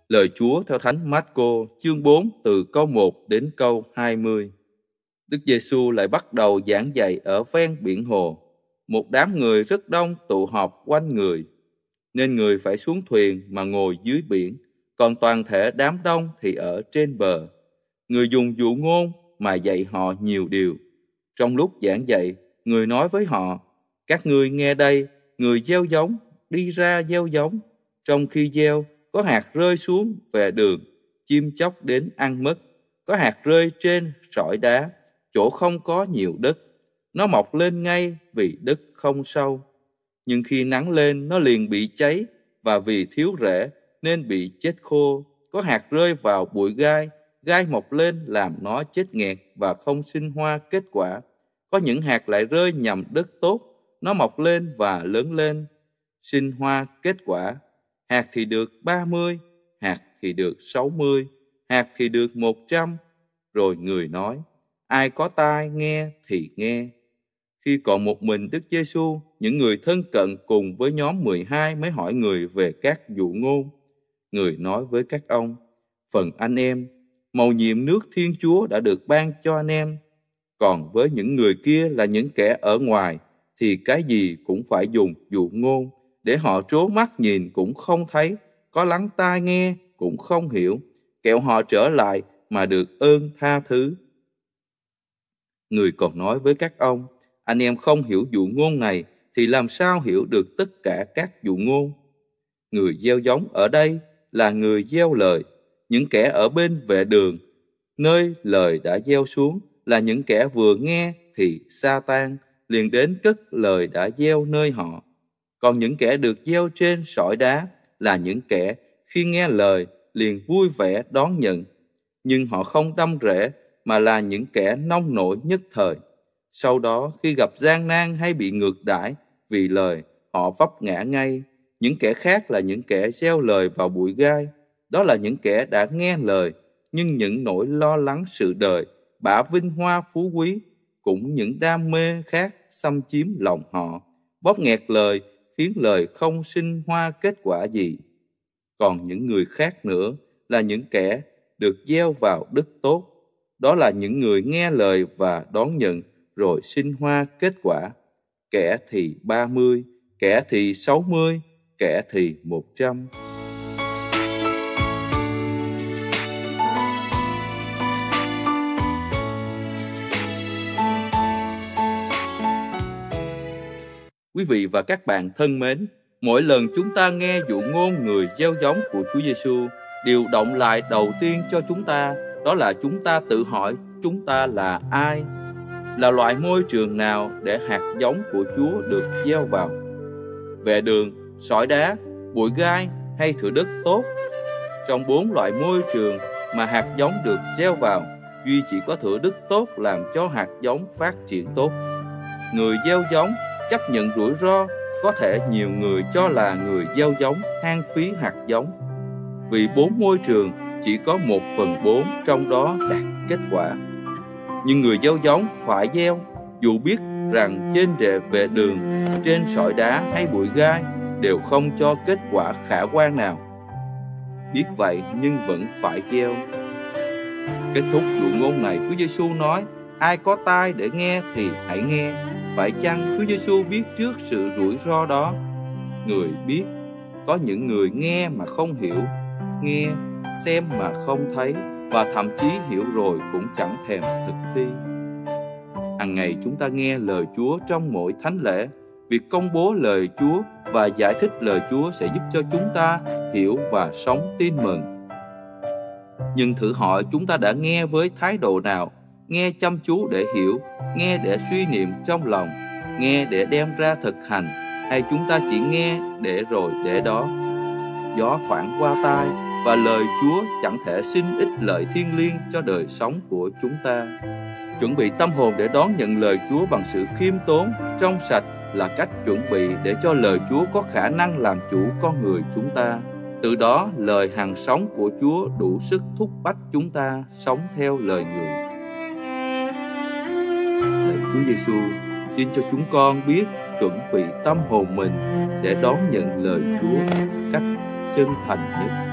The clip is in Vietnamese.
Lời Chúa theo Thánh Mác-cô chương 4 từ câu 1 đến câu 20. Đức Giêsu lại bắt đầu giảng dạy ở ven biển hồ. Một đám người rất đông tụ họp quanh người, nên người phải xuống thuyền mà ngồi dưới biển, còn toàn thể đám đông thì ở trên bờ. Người dùng dụ ngôn mà dạy họ nhiều điều. Trong lúc giảng dạy, người nói với họ: các ngươi nghe đây, người gieo giống đi ra gieo giống. Trong khi gieo, có hạt rơi xuống về đường, chim chóc đến ăn mất. Có hạt rơi trên sỏi đá, chỗ không có nhiều đất. Nó mọc lên ngay vì đất không sâu. Nhưng khi nắng lên, nó liền bị cháy, và vì thiếu rễ nên bị chết khô. Có hạt rơi vào bụi gai, gai mọc lên làm nó chết nghẹt và không sinh hoa kết quả. Có những hạt lại rơi nhằm đất tốt, nó mọc lên và lớn lên, sinh hoa kết quả. Hạt thì được 30, hạt thì được 60, hạt thì được 100. Rồi người nói: ai có tai nghe thì nghe. Khi còn một mình Đức Giêsu, những người thân cận cùng với nhóm 12 mới hỏi người về các dụ ngôn. Người nói với các ông: phần anh em, mầu nhiệm nước Thiên Chúa đã được ban cho anh em. Còn với những người kia là những kẻ ở ngoài, thì cái gì cũng phải dùng dụ ngôn, để họ trố mắt nhìn cũng không thấy, có lắng tai nghe cũng không hiểu, kẻo họ trở lại mà được ơn tha thứ. Người còn nói với các ông: anh em không hiểu dụ ngôn này, thì làm sao hiểu được tất cả các dụ ngôn? Người gieo giống ở đây là người gieo lời. Những kẻ ở bên vệ đường, nơi lời đã gieo xuống, là những kẻ vừa nghe thì Sa-tan liền đến cất lời đã gieo nơi họ. Còn những kẻ được gieo trên sỏi đá là những kẻ khi nghe lời liền vui vẻ đón nhận, nhưng họ không đâm rễ, mà là những kẻ nông nổi nhất thời. Sau đó khi gặp gian nan hay bị ngược đãi vì lời, họ vấp ngã ngay. Những kẻ khác là những kẻ gieo lời vào bụi gai. Đó là những kẻ đã nghe lời, nhưng những nỗi lo lắng sự đời, bả vinh hoa phú quý, cũng những đam mê khác xâm chiếm lòng họ, bóp nghẹt lời, khiến lời không sinh hoa kết quả gì. Còn những người khác nữa là những kẻ được gieo vào đất tốt. Đó là những người nghe lời và đón nhận, rồi sinh hoa kết quả. Kẻ thì 30, kẻ thì 60, kẻ thì 100. Quý vị và các bạn thân mến, mỗi lần chúng ta nghe dụ ngôn người gieo giống của Chúa Giêsu, điều động lại đầu tiên cho chúng ta đó là chúng ta tự hỏi chúng ta là ai, là loại môi trường nào để hạt giống của Chúa được gieo vào. Vệ đường, sỏi đá, bụi gai hay thửa đất tốt? Trong 4 loại môi trường mà hạt giống được gieo vào, duy chỉ có thửa đất tốt làm cho hạt giống phát triển tốt. Người gieo giống chấp nhận rủi ro, có thể nhiều người cho là người gieo giống hang phí hạt giống. Vì 4 môi trường chỉ có 1/4 trong đó đạt kết quả. Nhưng người gieo giống phải gieo, dù biết rằng trên vệ đường, trên sỏi đá hay bụi gai đều không cho kết quả khả quan nào. Biết vậy nhưng vẫn phải gieo. Kết thúc dụ ngôn này, Chúa Giêsu nói: ai có tai để nghe thì hãy nghe. Phải chăng Chúa Giêsu biết trước sự rủi ro đó? Người biết. Có những người nghe mà không hiểu, nghe, xem mà không thấy, và thậm chí hiểu rồi cũng chẳng thèm thực thi. Hằng ngày chúng ta nghe lời Chúa trong mỗi thánh lễ. Việc công bố lời Chúa và giải thích lời Chúa sẽ giúp cho chúng ta hiểu và sống tin mừng. Nhưng thử hỏi chúng ta đã nghe với thái độ nào? Nghe chăm chú để hiểu, nghe để suy niệm trong lòng, nghe để đem ra thực hành, hay chúng ta chỉ nghe để rồi để đó? Gió thoảng qua tai và lời Chúa chẳng thể sinh ích lợi thiêng liêng cho đời sống của chúng ta. Chuẩn bị tâm hồn để đón nhận lời Chúa bằng sự khiêm tốn, trong sạch là cách chuẩn bị để cho lời Chúa có khả năng làm chủ con người chúng ta. Từ đó, lời hằng sống của Chúa đủ sức thúc bách chúng ta sống theo lời Người. Lạy Chúa Giêsu, xin cho chúng con biết chuẩn bị tâm hồn mình để đón nhận lời Chúa cách chân thành nhất.